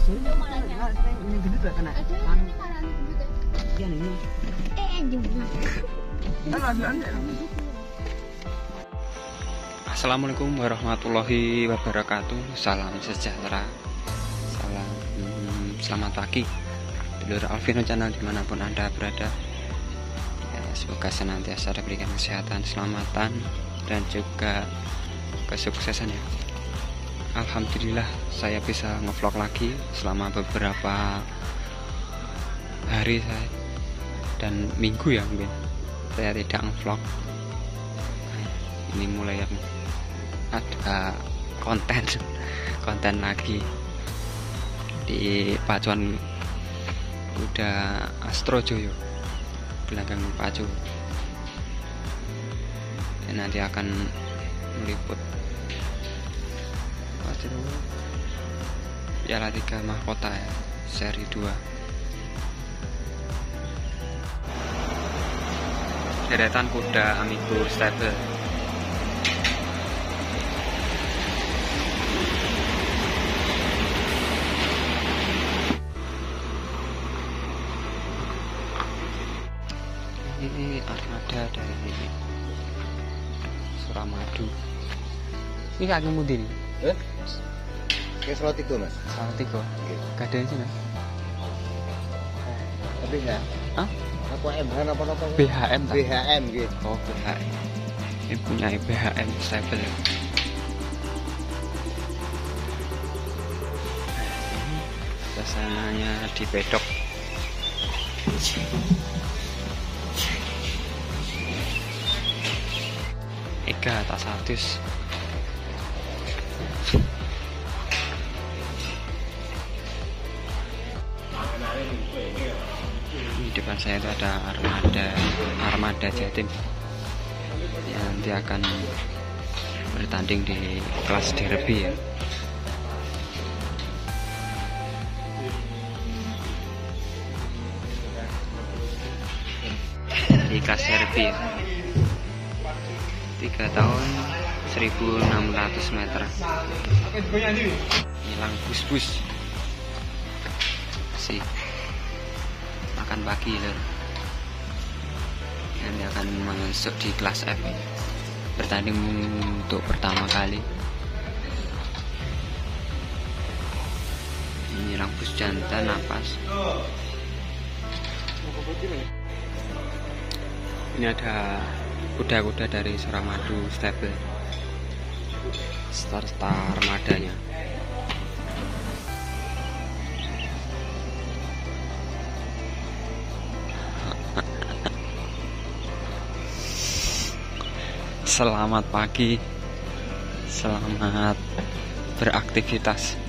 Ini gendut gak kena? Iya nih. Assalamualaikum warahmatullahi wabarakatuh. Salam sejahtera. Selamat pagi dulur Alvino Channel dimanapun Anda berada ya, semoga senantiasa diberikan kesehatan, keselamatan dan juga kesuksesan ya. Alhamdulillah saya bisa ngevlog lagi selama beberapa hari dan minggu ya mungkin saya tidak ngevlog. Ini mulai yang ada konten lagi di pacuan kuda Astrojoyo gelanggang pacu. Dan nanti akan meliput Piala 3 Mahkota ya, seri 2. Deretan kuda Amigo Stable. Ini armada dari Suramadu. Ini kaki mundi nih. Kayak Salatiga mas. Salatiga. Gak ada sih mas. Tapi enggak. Hah? Apa MH apa? BHM tak? BHM gitu. Oh BHM. Ini punya BHM Stable. Suasananya di pedok. Ega tak status. Di depan saya itu ada armada Jatim yang nanti akan bertanding di kelas derby ya. Di kelas derby ya. 3 tahun 1600 meter. Hilang bus sih makan pagi lho. Nanti akan masuk di kelas F ya. Bertanding untuk pertama kali. Ini bus jantan napas. Ini ada kuda-kuda dari Suramadu Stable, star armadanya. Selamat pagi, selamat beraktivitas.